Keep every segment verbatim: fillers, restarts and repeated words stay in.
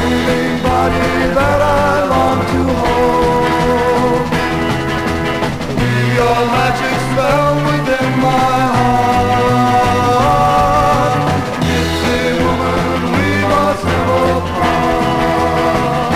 Dreaming body that I long to hold. Leave your magic spell within my heart. Gypsy woman, we must never part.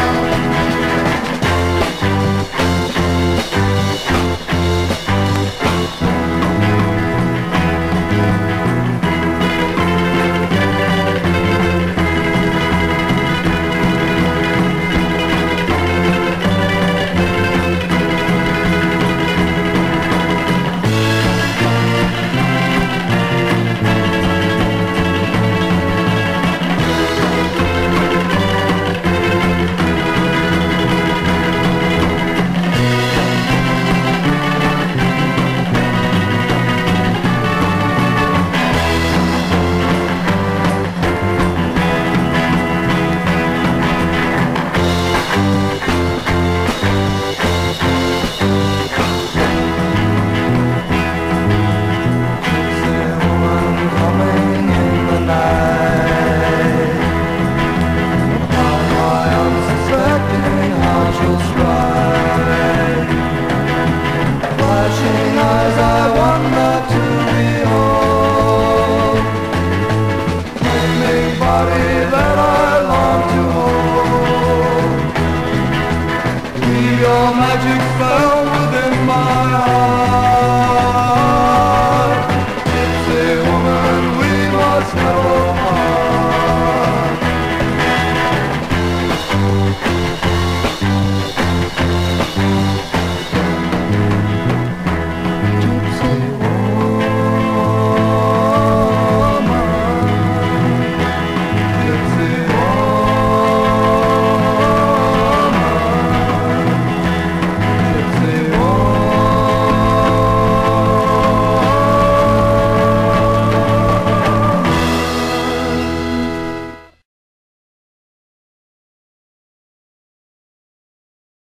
Your magic spell within my heart. Gypsy woman, we must know.